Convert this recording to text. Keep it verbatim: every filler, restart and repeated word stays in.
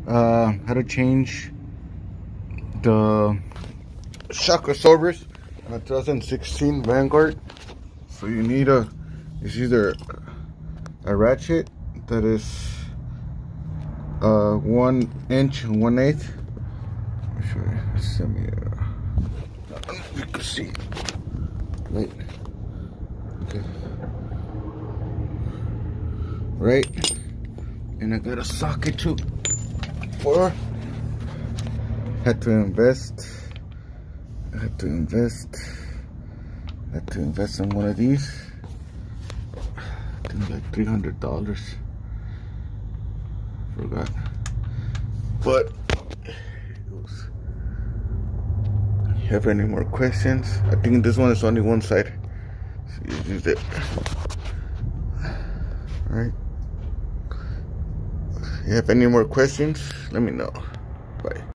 uh, how to change the shock absorbers on a twenty sixteen Vanguard. So you need a, it's either a ratchet that is uh, one inch and one eighth. Let me show you. Let me, uh, I don't know if you can see. Right. Okay. Right. And I got a socket too. Four. Had to invest. I had to invest. I had to invest in one of these. I think like three hundred dollars. Forgot. But it was. You have any more questions? I think this one is only one side. So you use it. Alright. If you have any more questions, let me know. Bye.